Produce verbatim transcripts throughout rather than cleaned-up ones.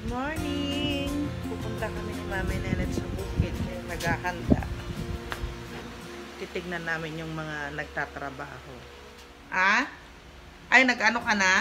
Morning! Pupunta kami ni Mami Nenet sa bukid. Eh, naghahanda. Titignan namin yung mga nagtatrabaho. Ah? Ay, nag-ano ka na?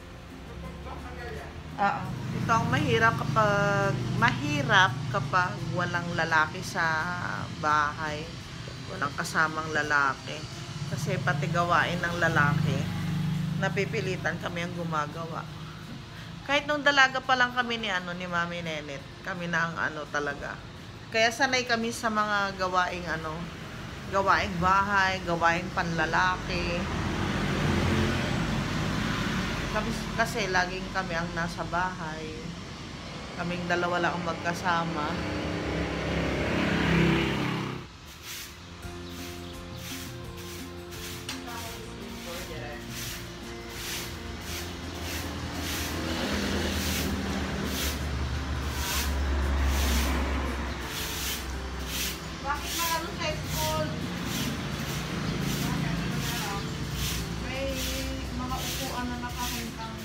Oo. Ito ang mahirap kapag mahirap kapag walang lalaki sa bahay. Walang kasamang lalaki. Kasi pati gawain ng lalaki, napipilitan kami ang gumagawa. Kahit nung dalaga pa lang kami ni ano ni Mami Nenet, kami na ang ano talaga. Kaya sanay kami sa mga gawaing ano, gawaing bahay, gawaing panlalaki. Kami, kasi laging kami ang nasa bahay. Kaming dalawa lang ang magkasama. Bakit maralo sa school? May mga upuan na nakahanggang.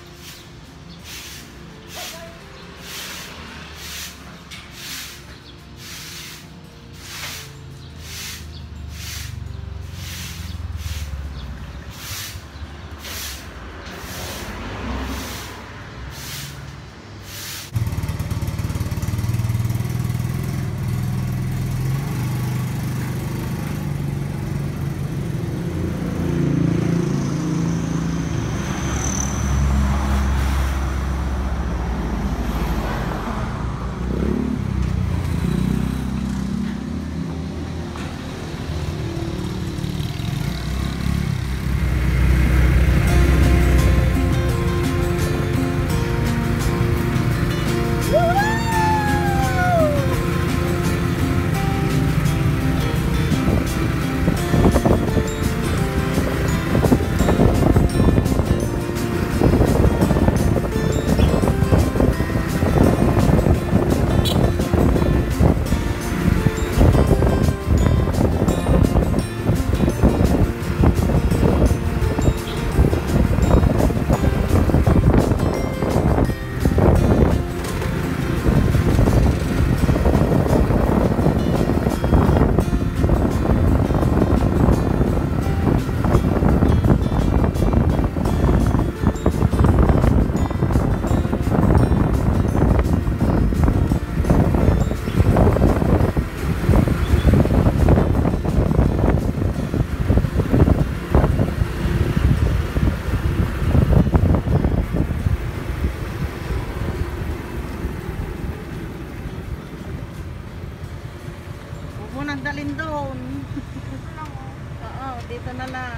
Munang dalin doon. Dito lang oh. Oo, dito na lang.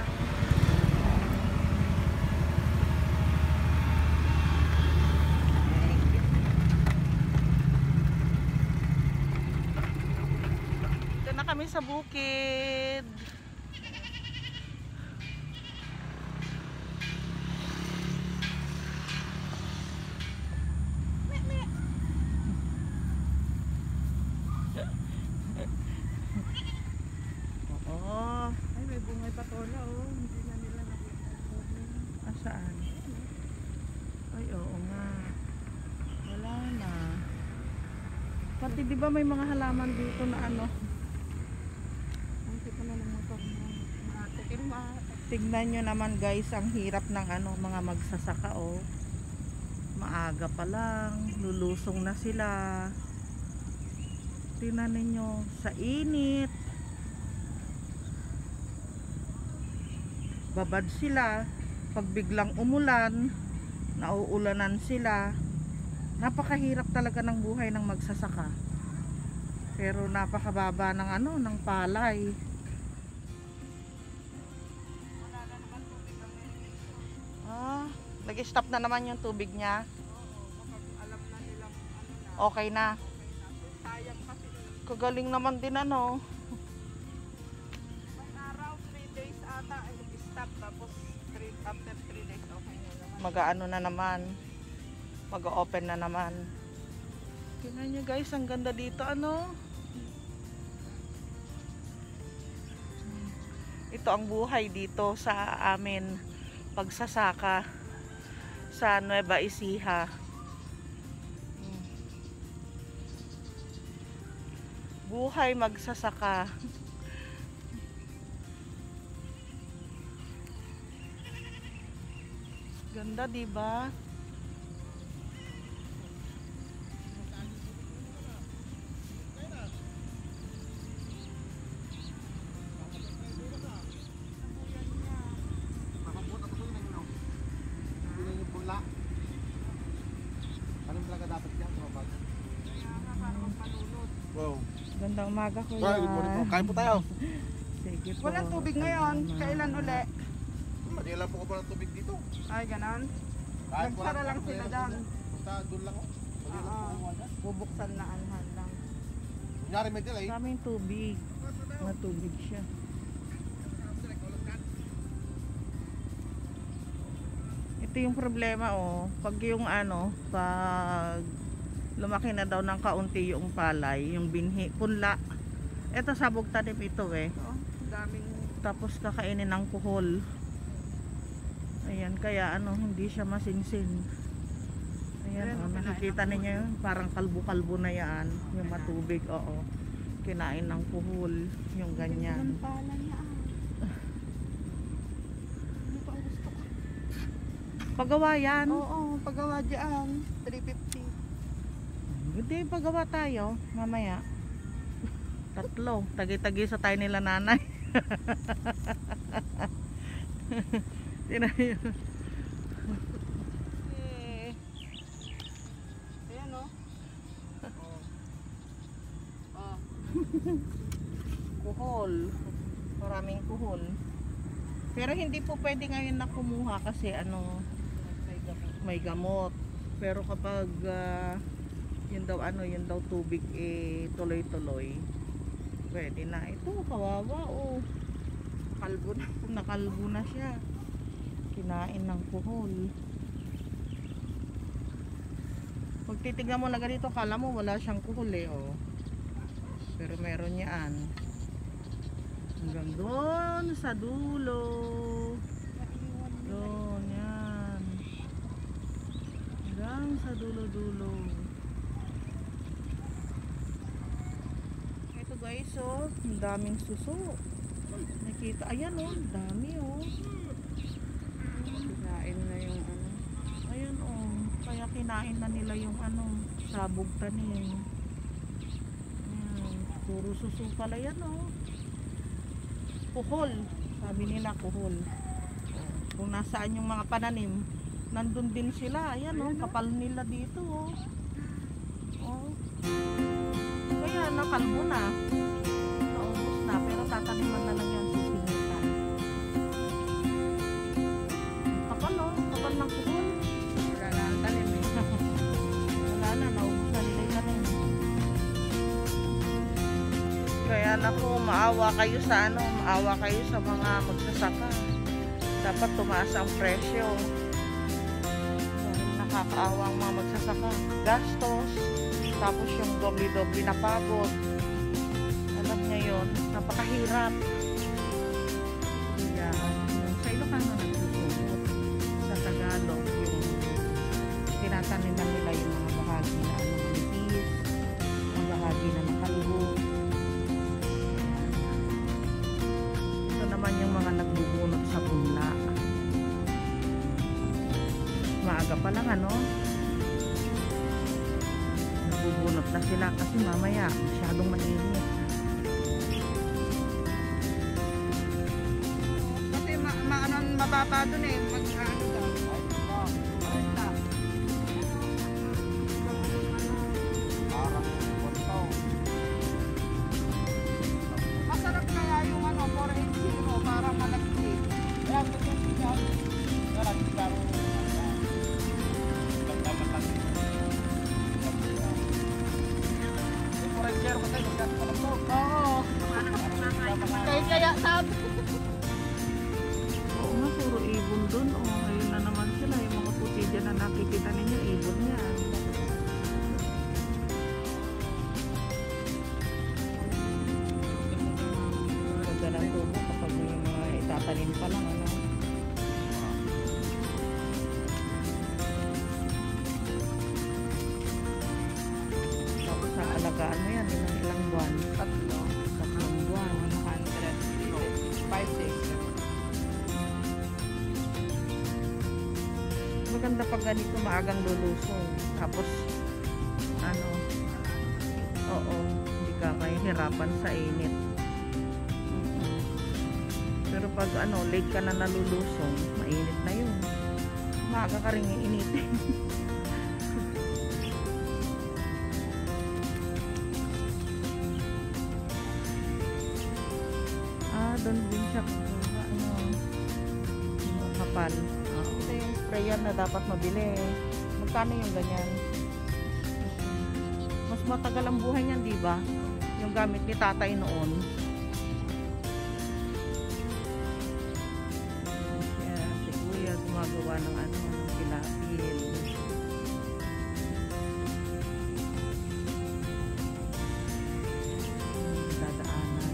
Dito na kami sa bukid. Ay, may bungay patola oh. Hindi na nila nakita. Asaan? Ay, oo nga. Wala na. Pati di ba may mga halaman dito na ano? Ang kita na ng motor mo. Maate. Pero maate. Tignan nyo naman guys, ang hirap ng ano, mga magsasaka oh. Maaga pa lang, lulusong na sila. Tignan ninyo, sa init. Babad sila. Pag biglang umulan, nauulanan sila. Napakahirap talaga ng buhay ng magsasaka. Pero napakababa ng ano, ng palay. Ah, nag-stop na naman yung tubig niya. Oo, kapag alam na nilang ano na. Okay na. Sayang kasi. Kagaling naman din ano. May araw, three days ata ay stop. Tapos three, after three days okay na naman. Mag-aano na naman. Mag-open na naman. Tingnan nyo guys, ang ganda dito ano. Ito ang buhay dito sa amin. Pagsasaka sa Nueva Ecija. Buhay magsasaka. Ganda, di ba? Wow. Gandang umaga, kuya. Well, good morning po. Kain po tayo. Sige po. Walang tubig ngayon. Kailan uli? Manila po ko pa ng tubig dito. Ay, ganon. Kahit Nagsara wala- lang sila dyan. Basta doon lang oh. Manila po Oo. kumuha dyan. Bubuksan na anhan lang. Kunyari may delay. Kaming tubig. Matubig siya. Ito yung problema, oh. Pag yung ano, pag lumaki na daw ng kaunti yung palay, yung binhi, punla. Ito sabog tanim ito eh. Oh, daming Tapos kakainin ng kuhol. Ayan, kaya ano, hindi siya masinsin. Ayan, Ayan, oh, kinain nakikita ng ninyo yun, parang kalbo-kalbo na yan. Yung matubig, oo. Kinain ng kuhol, yung ganyan. Ang pala niya. ah. Ano pa ang gusto ko? Pagawa yan. Oo, pagawa dyan. three fifty. Hindi, pagawa tayo, mamaya. Tatlo, tagi-tagi sa tayo nila nanay. Tinayo. Eh. Ayan o. Oh. Oh. Kuhol. Maraming kuhol. Pero hindi po pwede ngayon na kumuha kasi ano, May gamot. may gamot. Pero kapag ah, yun daw ano, yun daw tubig eh tuloy-tuloy. Pwede na. Ito, kawawa oh. Kalbo na. Nakalbo na siya. Kinain ng kuhol. Pag titignan mo na ganito, kala mo wala siyang kuhol eh oh. Pero meron yan. Hanggang doon sa dulo. Naiwan nila. Doon, yan. Hanggang sa dulo-dulo. Ito guys, oh. Ang daming suso. Nakita, ayan oh. Ang dami oh. Kinain na yung ano. Ayan oh. Kaya kinain na nila yung ano, sabog tanim. Ayan. Puro suso pala yan oh. Kuhol. Sabi nila kuhol. Oh. Kung nasaan yung mga pananim, nandun din sila. Ayan oh, kapal nila dito oh. Oh. Kaya nakalbo na. Naubos na, pero tataniman na lang yan sisingitan. Kapal oh, kapal ng kuhol. Wala na ang talim eh. Wala na, naubos na nila yung tanim. Kaya naku, maawa kayo sa ano, maawa kayo sa mga magsasaka. Dapat tumaas ang presyo. Dahil nakakaawa ang mga magsasaka. Gastos, tapos yung doble-doble na pagod. Alam niya yun, napakahirap. Kaya, yung sa Ilocano nagsusugot. Sa Tagalog, yung tinataniman nila yung mga bahagi na ano, manipis, mga bahagi na nakalbo. Ito naman yung mga nagbubunot sa punla. Maaga pa lang ano, nagbubunot na sila kasi mamaya masyadong mainit. Kasi ma, ma ano, mababa dun eh. Mag ano daw. Basta. Parang kontaw. Masarap kaya yung ano, four eighty para malagkit. Kaya ito yung siya. Kaya lang klaro. Dapat lang. Yung foreign share ko tayo. Kasi walang to. Oo. Kaya kaya sabi. Oo nga, puro ibon dun. O, ayun na naman sila. Yung mga puti dyan na nakikita ninyo, ibon yan. Ganda ng tubo kapag may mga itatanim pa lang. Ano? Tapos sa alag Magkaano yan? Ilang, ilang buwan? Tatlo. Tatlong buwan. one hundred. five days. Maganda pag ganito maagang lulusong. Tapos, ano, oo, hindi ka mahihirapan sa init. Mhm. Pero pag ano, late ka na nalulusong, mainit na yun. Maaga ka rin iinitin. ah, doon din siya kukuha. Ano, yung kapal. Ah, ito yung sprayer na dapat mabili. Magkano yung ganyan? Mas matagal ang buhay niyan, di ba? Yung gamit ni tatay noon. Kaya si kuya gumagawa ng ano, ng pilapil. Hmm, dadaanan.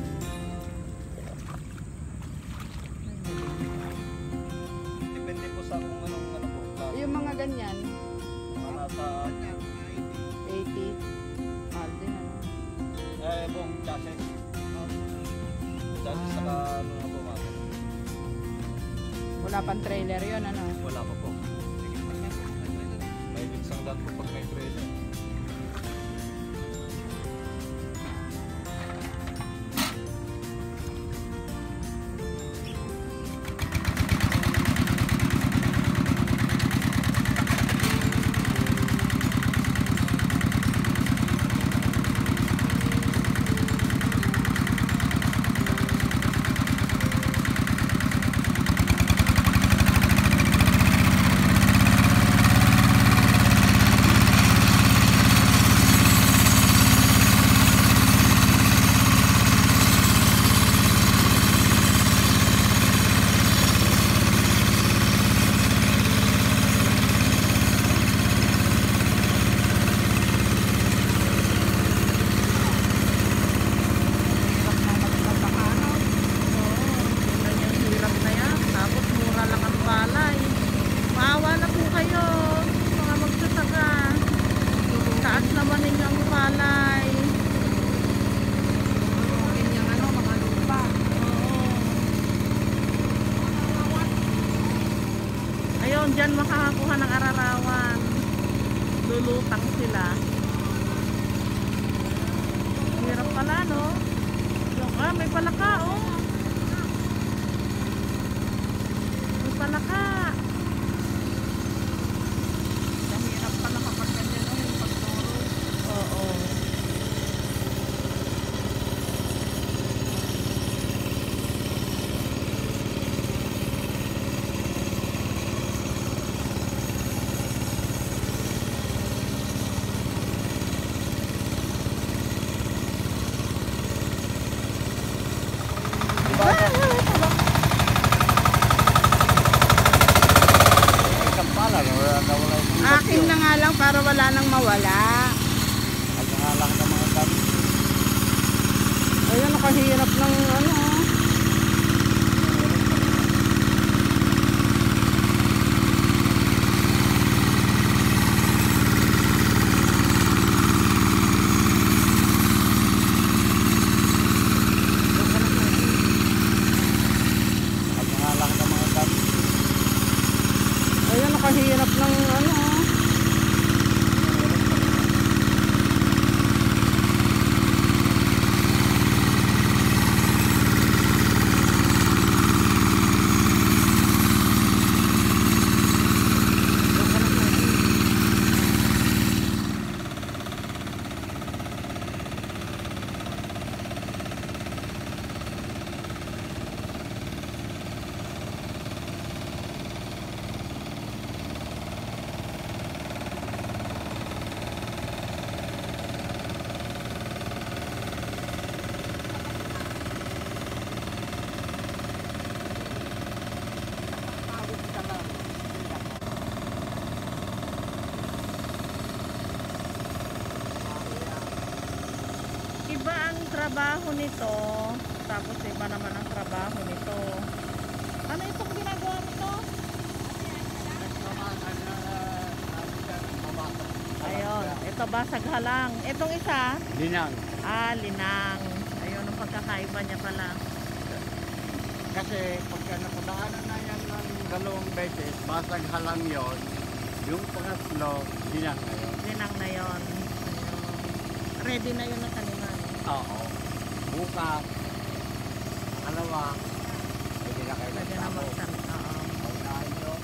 Depende po sa kung anong ano po. Sa Yung mga ganyan, mga nasa eighty. Mahal din ano. eh, buong chassis. Chassis saka ano na po mga. Wala pang trailer yun ano. Wala pa po. May binsang lang po pag may trailer. Hirap na magpapaka ano. Ganyan hirap na yan. Tapos mura lang ang palay. Maawa na po kayo, mga magsasaka. Taas naman ninyo ang palay. Ganyan ano, mga lupa. Ayun, dyan makakakuha ng ararawan. Lulutang sila. Hirap pala, no? Yung, ah, may palaka, oh. May palaka. Ang hirap pala kapag ganyan ano, yung pagturo. Oo. Di ba? Isang pala, wala na wala yung Akin na nga lang para wala nang mawala. At nga lang ng mga gamit. Ayun, nakahirap ng ano. At nga lang ng mga gamit. Ayun, nakahirap ng ano. Iba ang trabaho nito. Tapos iba naman ang trabaho nito. Ano itong ginagawa nito? Ayun. Ito sa basag halang. Itong isa, Linang. ah, linang. Ayun ang pagkakaiba niya pala. Kasi pagka napadaanan na yan ng dalawang beses, basag halang yon. Yung pangatlo, linang na yun. Linang na yon. Ready na yun na taniman. Oo. Bukas, alawa, hindi na kayo Pwede na nagsamo. magtanim. Oo. Paunahin nyo.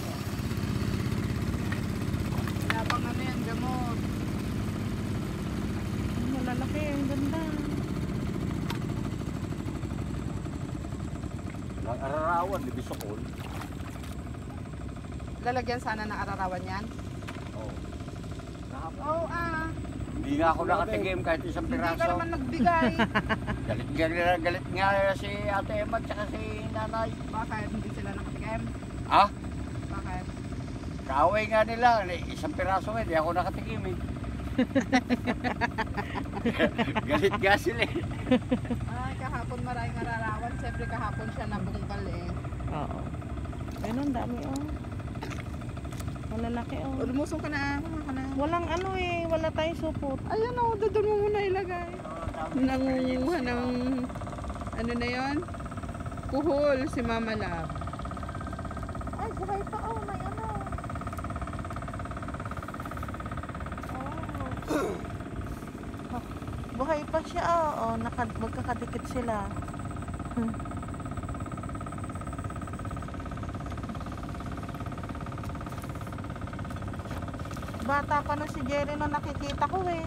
Labang ano yan, gamot. Malalaki, ang ganda. Ang ararawan, di bisokol. Lalagyan sana ng ararawan yan. Oo. Nakapag- Oo, ah. Hindi nga ako nakatigim kahit isang Hindi ka piraso. naman nagbigay. Galit, galit, galit nga si Ate Emma at saka si Nanay. Bakit hindi sila nakatikim? Ah, Bakit? kaaway nga nila. Isang piraso nga, hindi ako nakatigim eh. Galit nga sila eh. Ay, kahapon maraming ararawan. Siyempre kahapon siya nabungkal eh. Oo. Ayun, ang dami oh. Malalaki oh. Lumusong ka na. Kuha ka na. Walang ano eh, wala tayong supot. Ayan o, doon mo muna ilagay. Nangunguha ng, ano na yon? Kuhol si Mama Love. Ay, buhay pa oh, may ano. Oh. Buhay pa siya oh, oh naka, magkakadikit sila. Hmm. Bata pa na si Jerry nung nakikita ko eh.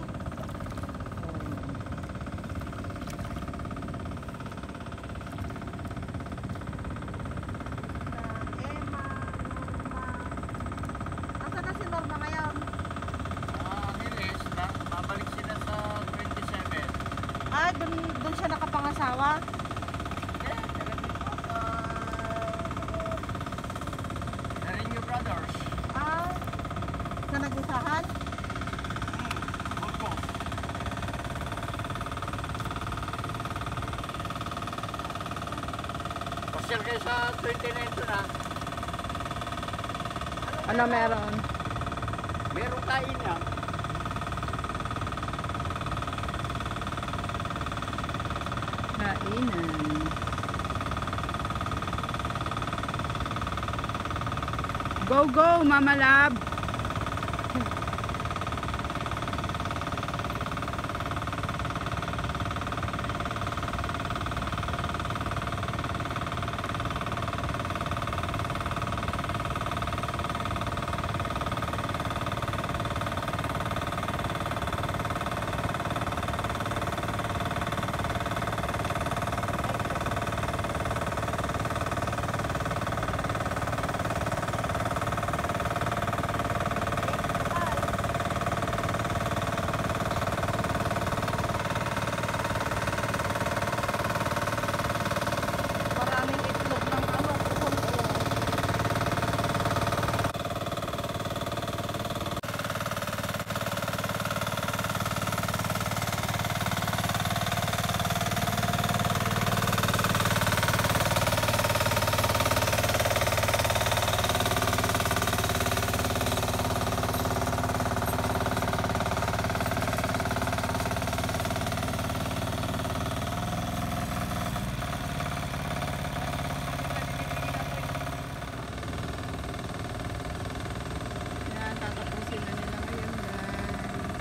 Emma, Norma. Nasaan na si Norma ngayon? Ah, nilis, babalik sila sa twenty-seven. Ah, dun, dun siya nakapangasawa? Eh, talagang po sa Narinyo Brothers. Ah, sa nag-usahan? Bulko. Pasyal kayo sa twenty-nine to na. Ano meron? Meron kain yan. Kainan. Go, go, Mama Love. Maraming itlog ng ano, kuhol oh. Yan, tatapusin na nila ngayon, guys.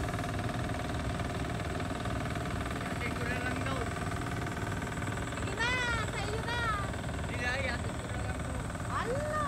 Ate ko na lang daw. Sige na, sa iyo na. Hindi, ate ko na lang daw. Ala.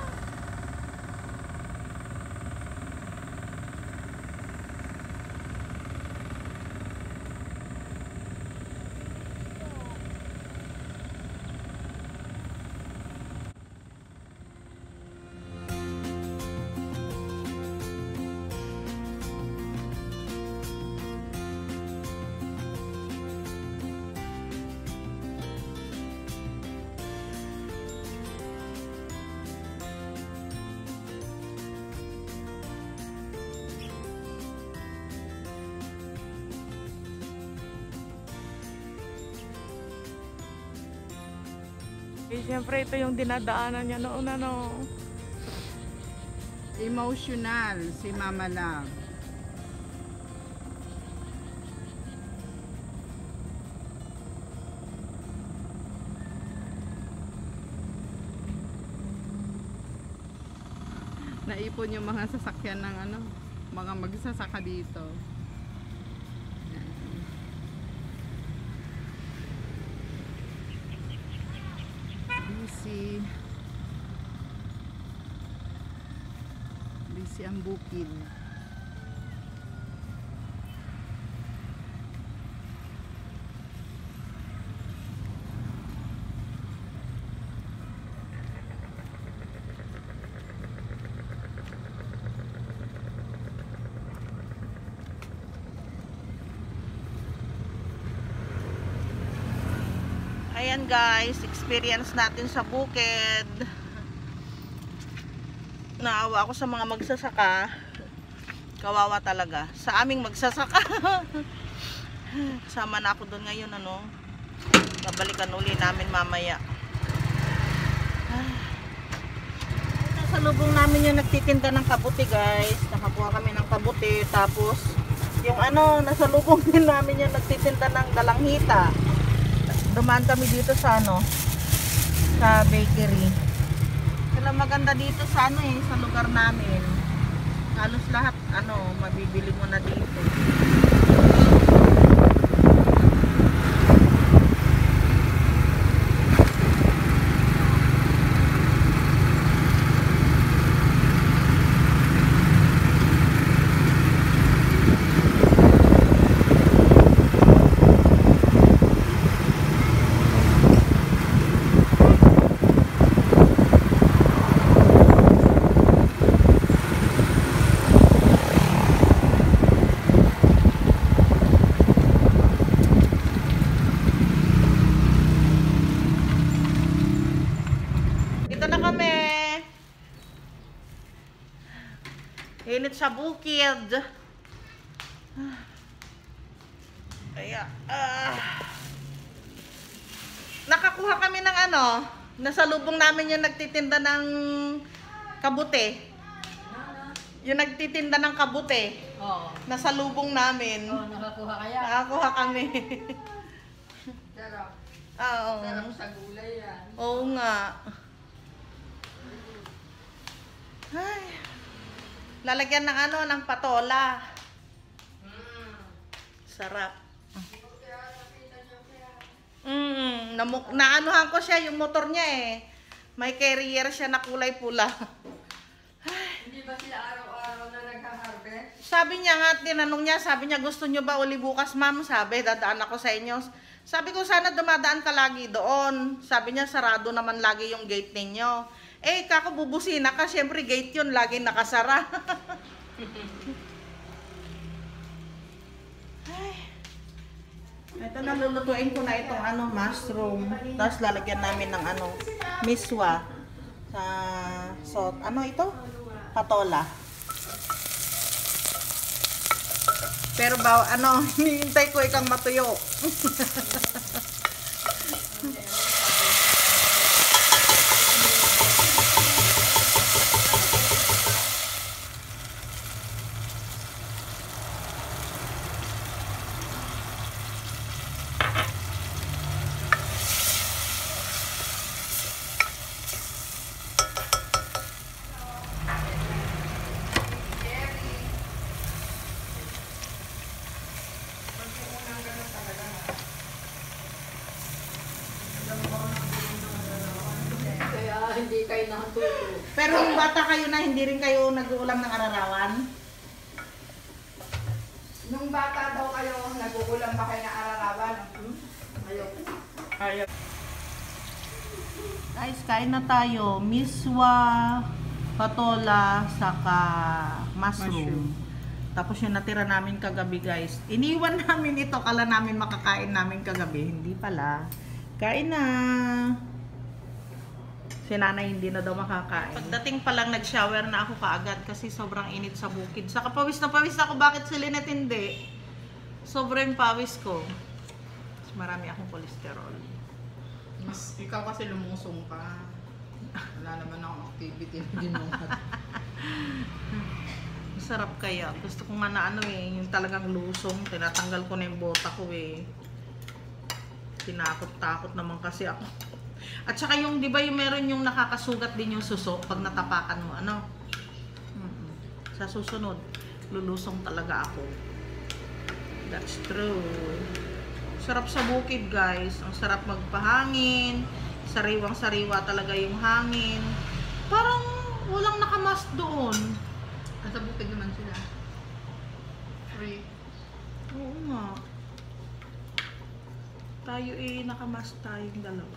Eh, siyempre ito yung dinadaanan niya noon ano. Emotional si Mama Love. naipon yung mga sasakyan ng ano, mga magsasaka dito. Busy. Busy ang bukid. Ayan guys, experience natin sa bukid. Naawa ako sa mga magsasaka. Kawawa talaga. Sa aming magsasaka. Kasama na ako doon ngayon, ano. Babalikan uli namin mamaya. Nasa lubong namin yung nagtitinda ng kabuti guys. Nakakuha kami ng kabuti. Tapos, yung ano, nasa lubong din namin yung nagtitinda ng dalanghita. Dumaan kami dito sa ano, sa bakery. Kaya maganda dito sa ano eh, sa lugar namin. Halos lahat ano, mabibili mo na dito. Init sa bukid. Ayan. Ah. Nakakuha kami ng ano, nasa lubong namin yung nagtitinda ng kabute. Yung nagtitinda ng kabute. Oo. Nasa lubong namin. Oh, nakakuha kaya. Nakakuha kami. Sarap. Oo. Sarap sa gulay yan. Oo nga. Ay. Lalagyan ng ano, ng patola. Mm. Sarap. Mm, namuk naanuhan ko siya yung motor niya eh. May carrier siya na kulay pula. Hindi ba sila araw-araw na nagha-harvest? Sabi niya nga, tinanong niya, sabi niya, gusto niyo ba uli bukas, ma'am? Sabi, dadaan ako sa inyo. Sabi ko, sana dumadaan ka lagi doon. Sabi niya, sarado naman lagi yung gate ninyo. Eh, kakabubusina ka, syempre gate yun, laging nakasara. Ay. Ito, nalulutuin ko na itong ano, mushroom. Tapos lalagyan namin ng ano, miswa. Sa, so, ano ito? Patola. Pero ba, ano, hinihintay ko ikang matuyo. Hindi kayo nakatuto. Pero nung bata kayo na, hindi rin kayo nag-uulam ng ararawan? Nung bata daw kayo, nag-uulam ba kayo ng ararawan? Hmm? Ayaw. Ayaw. Guys, kain na tayo. Miswa, patola, saka mushroom. Mushroom. Tapos yung natira namin kagabi guys. Iniwan namin ito. Kala namin makakain namin kagabi. Hindi pala. Kain na. Si nanay hindi na daw makakain. Pagdating pa lang nag-shower na ako kaagad kasi sobrang init sa bukid. Saka pawis na pawis ako. Bakit si Lynette hindi? Sobrang pawis ko. Mas marami akong kolesterol. Mas, ikaw kasi lumusong ka. Wala naman akong activity. Hindi mo. Masarap kaya. Gusto ko nga na ano eh, yung talagang lusong. Tinatanggal ko na yung bota ko eh. Tinakot-takot naman kasi ako. At saka yung, di ba yung meron yung nakakasugat din yung suso pag natapakan mo, ano? Sa susunod, lulusong talaga ako. That's true. Sarap sa bukid, guys. Ang sarap magpahangin. Sariwang-sariwa talaga yung hangin. Parang walang nakamas doon. Nasa bukid naman sila. Free. Oo nga. Tayo eh, nakamas tayong dalawa.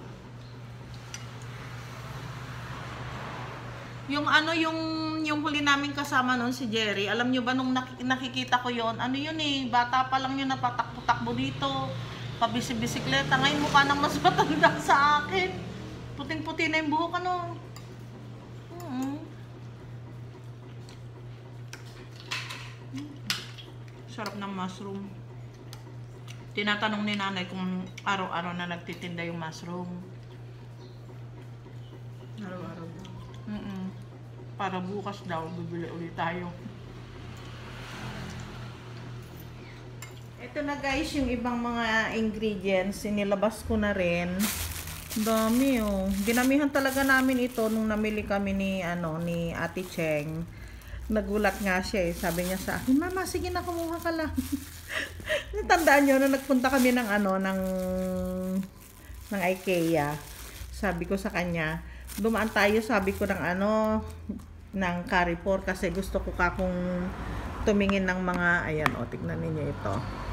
Yung ano, yung yung huli namin kasama noon si Jerry, alam nyo ba nung nak- nakikita ko yon, ano yun eh, bata pa lang yun napatakbo-takbo dito, pabisi-bisikleta. Ngayon mukha nang mas matanda sa akin. Puting-puti na yung buhok, ano. Mm. Sarap ng mushroom. Tinatanong ni nanay kung araw-araw na nagtitinda yung mushroom. Araw-araw. Mm-mm. Para bukas daw, bibili ulit tayo. Ito na guys, yung ibang mga ingredients, inilabas ko na rin. Dami oh. Dinamihan talaga namin ito nung namili kami ni, ano, ni Ate Cheng. Nagulat nga siya eh. Sabi niya sa akin, Mama, sige na, kumuha ka lang. Natandaan nyo, nung nagpunta kami ng, ano, ng, ng IKEA. Sabi ko sa kanya, dumaan tayo, sabi ko ng ano, ng Carrefour kasi gusto ko ka kung tumingin ng mga, ayan o, tignan ninyo ito.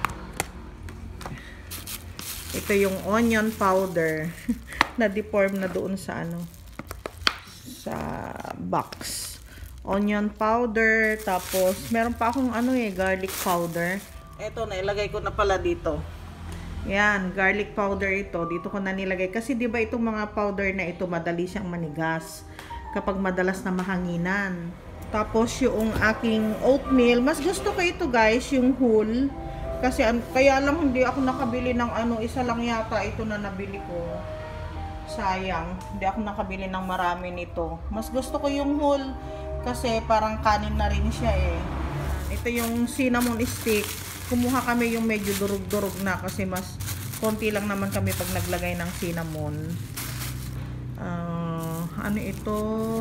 Ito yung onion powder na deform na doon sa ano, sa box. Onion powder, tapos meron pa akong ano eh, garlic powder. Ito, nailagay ko na pala dito. Yan, garlic powder ito. Dito ko na nilagay. Kasi di ba itong mga powder na ito, madali siyang manigas kapag madalas na mahanginan. Tapos yung aking oatmeal, mas gusto ko ito guys, yung whole. Kasi kaya lang hindi ako nakabili ng ano, isa lang yata ito na nabili ko. Sayang, hindi ako nakabili ng marami nito. Mas gusto ko yung whole kasi parang kanin na rin siya eh. Ito yung cinnamon stick. Kumuha kami yung medyo durug-durug na kasi mas konti lang naman kami pag naglagay ng cinnamon. Uh, ano ito?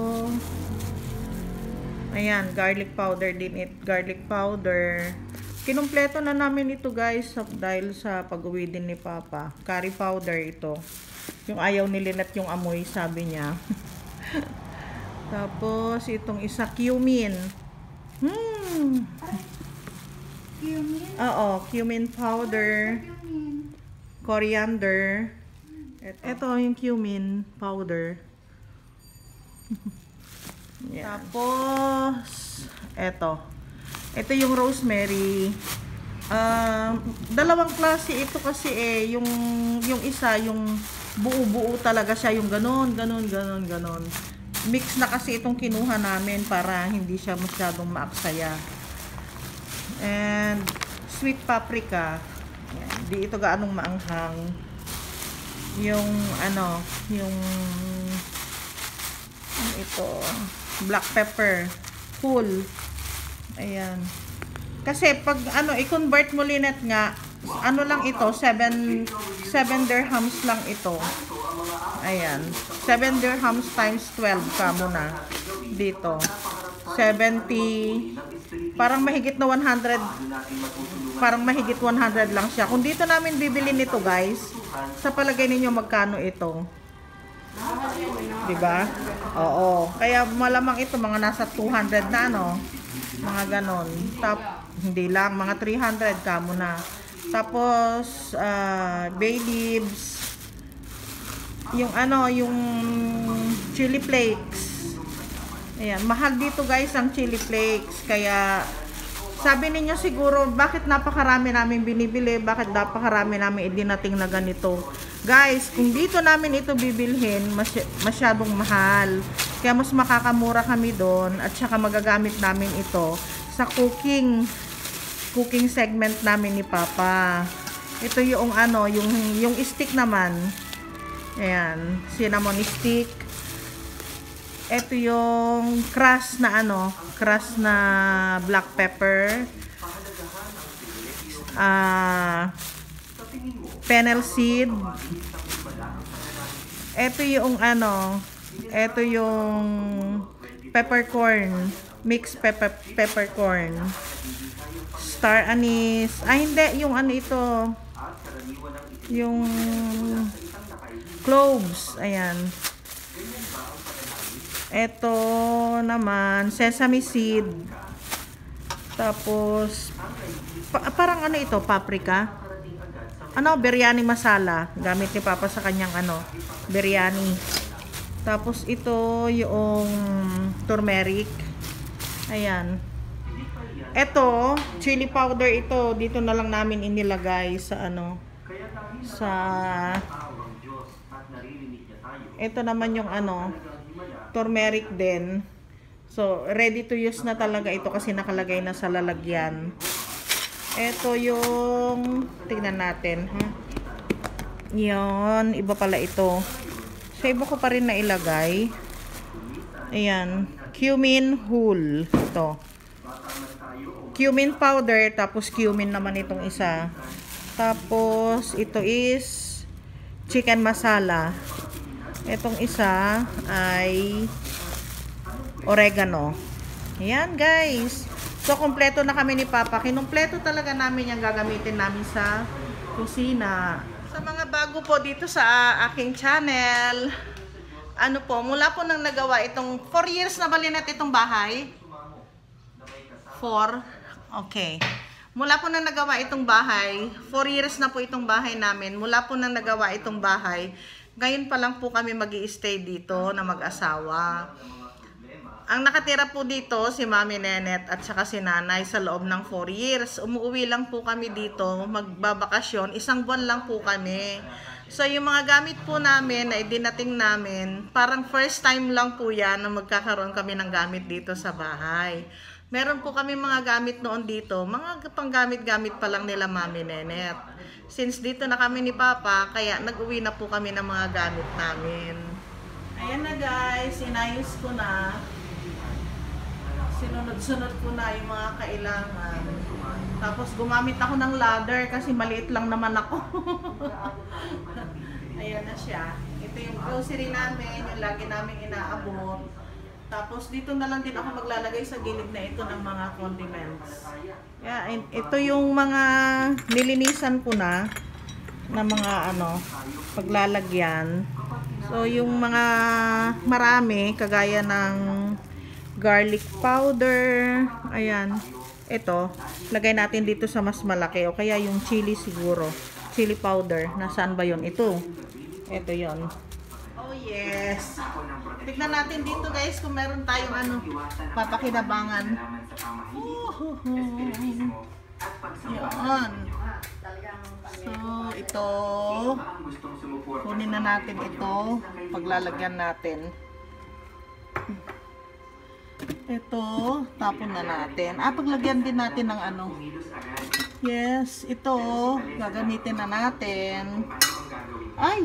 Ayan, garlic powder din it. Garlic powder. Kinumpleto na namin ito guys dahil sa pag-uwi din ni Papa. Curry powder ito. Yung ayaw ni Lynette yung amoy, sabi niya. Tapos itong isa, cumin. Hmm. Cumin? Oo, cumin powder, coriander. Ito yung cumin powder. Yan. Tapos, ito. Ito yung rosemary. Uh, dalawang klase ito kasi eh. Yung, yung isa, yung buo-buo talaga siya. Yung ganon, ganon, ganon, ganon. Mix na kasi itong kinuha namin para hindi siya masyadong maaksaya. And sweet paprika. Yan. Di ito gaanong maanghang. Yung ano, yung ano ito, black pepper, full. Ayan. Kasi pag ano, i-convert mo Lynette nga, ano lang ito, seven dirhams lang ito. Ayan. seven dirhams times twelve ka muna. Dito. seventy. Parang mahigit na one hundred. Parang mahigit one hundred lang siya. Kung dito namin bibili nito guys, sa palagay ninyo magkano ito? Diba? Oo. Kaya malamang ito mga nasa two hundred na ano. Mga ganon. Tap, hindi lang. Mga three hundred ka muna. Tapos, uh, bay leaves. Yung ano, yung chili flakes. Ayan, mahal dito guys ang chili flakes. Kaya, sabi ninyo siguro, bakit napakarami namin binibili? Bakit napakarami namin idinating na ganito? Guys, kung dito namin ito bibilhin, masy masyadong mahal. Kaya mas makakamura kami doon. At saka magagamit namin ito sa cooking cooking segment namin ni Papa. Ito yung ano, yung, yung stick naman. Ayan, cinnamon stick. Ito yung crush na ano, crush na black pepper. Ah, uh, fennel seed. Ito yung ano, ito yung peppercorn. mixed pepper, peppercorn. Star anise. Ay, hindi. Yung ano ito. Yung cloves. Ayan. Ito naman, sesame seed. Tapos, pa parang ano ito, paprika. Ano, biryani masala. Gamit ni Papa sa kanyang ano, biryani. Tapos ito yung turmeric. Ayan. Ito, chili powder ito. Dito na lang namin inilagay sa ano, sa ito naman yung ano, turmeric din. So, ready to use na talaga ito kasi nakalagay na sa lalagyan. Ito yung tingnan natin, ha. Yon, iba pala ito. Sa iba ko pa rin na ilagay. Ayan, cumin whole. Ito. Cumin powder, tapos cumin naman itong isa. Tapos, ito is chicken masala. Itong isa ay oregano. Ayan, guys. So, kompleto na kami ni Papa. Kinumpleto talaga namin yung gagamitin namin sa kusina. Sa mga bago po dito sa aking channel, ano po, mula po nang nagawa itong four years na balinat itong bahay. four. Okay. Mula po nang nagawa itong bahay, four years na po itong bahay namin. Mula po nang nagawa itong bahay, ngayon pa lang po kami mag-i-stay dito na mag-asawa. Ang nakatira po dito si Mami Nenet at saka si Nanay sa loob ng four years. Umuwi lang po kami dito, magbabakasyon. Isang buwan lang po kami. So yung mga gamit po namin na idinating namin, parang first time lang po yan na magkakaroon kami ng gamit dito sa bahay. Meron po kami mga gamit noon dito, mga panggamit-gamit pa lang nila Mami Nenet. Since dito na kami ni Papa, kaya nag-uwi na po kami ng mga gamit namin. Ayan na guys, inayos ko na. Sinunod-sunod ko na yung mga kailangan. Tapos gumamit ako ng ladder kasi maliit lang naman ako. Ayan na siya. Ito yung grocery namin, yung lagi namin inaabot. Tapos dito na lang din ako maglalagay sa gilid na ito ng mga condiments. Yeah, ito yung mga nilinisan ko na na mga ano, paglalagyan. So yung mga marami kagaya ng garlic powder, ayan, ito, lagay natin dito sa mas malaki o kaya yung chili siguro, chili powder, nasaan ba yon? Ito, ito yon. Oh yes, tignan natin dito guys kung meron tayong ano, papakinabangan. Yan. So ito, kunin na natin ito, paglalagyan natin. Ito, tapon na natin. Ah, paglagyan din natin ng ano. Yes, ito, gagamitin na natin. Ay!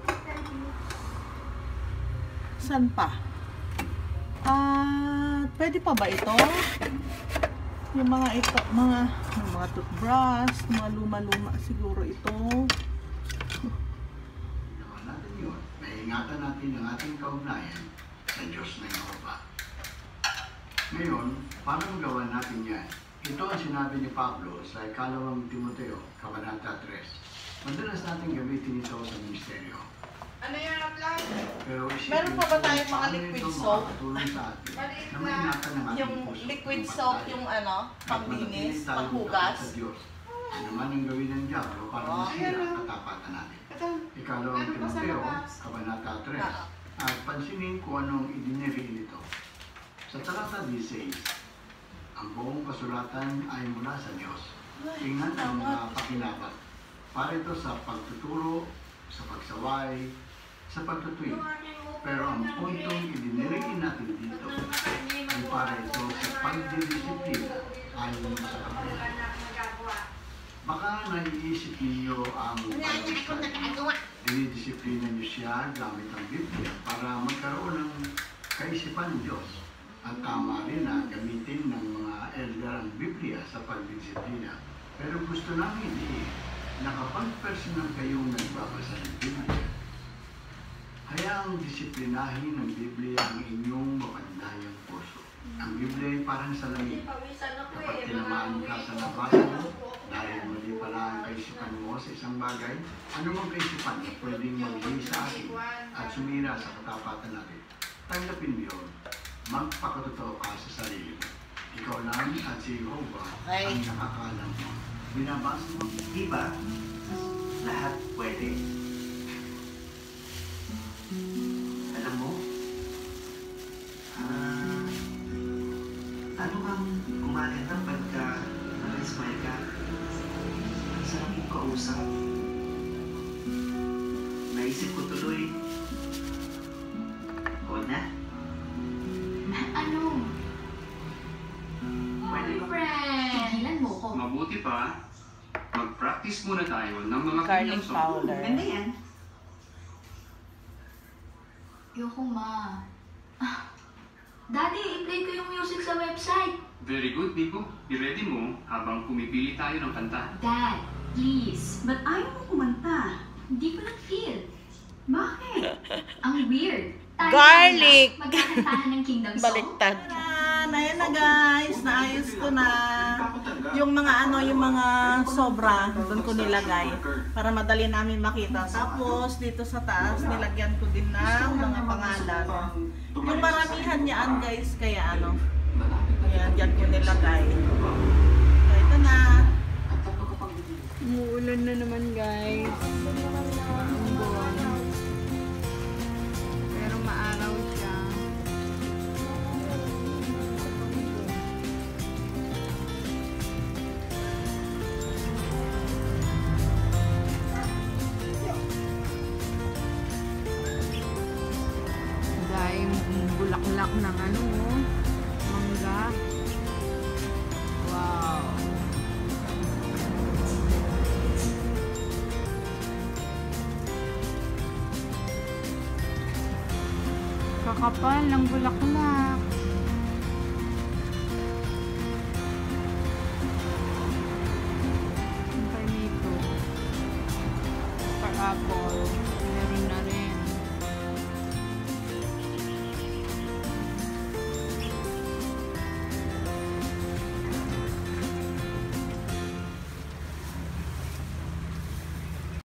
Saan pa? Ah, pwede pa ba ito? Yung mga ito, mga, yung mga toothbrush, mga luma-luma siguro ito. Naman natin yun. Maingatan natin ang ating kaugnayan sa Diyos na Yehova. Ngayon, paano magawa natin yan? Ito ang sinabi ni Pablo sa ikalawang Timoteo, Kabanata three. Madalas natin gamitin ito sa ministeryo. Ano yung apply? Pero isipin, Meron pa ba tayong mga liquid soap? Makatulong sa atin na maingatan ang ating Yung puso. liquid soap, yung ano, pambinis, panghugas. Sa Diyos. Ano man ang gawin ng Diablo para Oh, masira ang katapatan natin. Ikalawang Timoteo, Kabanata three. At pansinin kung anong idiniri nito. Sa talata sixteen, ang buong kasulatan ay mula sa Diyos. Tingnan ang mga pakinabat. Para ito sa pagtuturo, sa pagsaway, sa pagtutuwid. Pero ang puntong idiniriin natin dito ay para ito sa pagdidisiplina ayon sa kapatid. Baka naiisip ninyo ang pag-isip. Dinidisiplina niyo siya gamit ang Biblia para magkaroon ng kaisipan ng Diyos. Ang tama rin na gamitin ng mga elder ang Biblia sa pagdisiplina. Pero gusto namin eh, na kapag personal kayong nagbabasa ng Biblia, hayaang disiplinahin ng Biblia ang inyong mapandayang puso. Ang Biblia ay parang salamin. Kapag tinamaan ka sa nabasa mo, dahil mali pala ang kaisipan mo sa isang bagay, anumang kaisipan na pwedeng maghili sa atin at sumira sa katapatan natin. Tanggapin mo yun. Magpakatotoo ka sa sarili mo. Ikaw lang at si Jehovah Okay. ang nakakaalam mo. Binabasa mo. Di ba? Lahat pwede. Alam mo, ah, ano bang gumaganda pagka nag-smile ka? Ang sarap mong kausap. Naisip ko tuloy, huwag na. Ano? Pwede ba? Friend! Tigilan mo ko. Mabuti pa, mag-practice muna tayo ng mga Garlic kanyang song. powder. Ganda yan. Ayoko, ma. Ah, Daddy, i-play ko yung music sa website. Very good, Nico. I-ready mo habang pumipili tayo ng kanta. Dad, please. Ba't ayaw mo kumanta? Hindi ko nag-feel. Bakit? Ang weird. Tayo Garlic. na magkakantahan ng Kingdom Song. Baliktad. Ayan, ayan na guys, naayos ko na yung mga ano, yung mga sobra, doon ko nilagay para madali namin makita. Tapos dito sa taas, nilagyan ko din ng mga pangalan. Yung maramihan niyaan guys, kaya ano, ayan, dyan ko nilagay. So, ito na. Umuulan na naman guys. Ang buwan. Pero maaraw siya. Dahil bulaklak ng ano, oh, mangga. Wow. Kakapal ng bulaklak. Ang nito. Par-apple.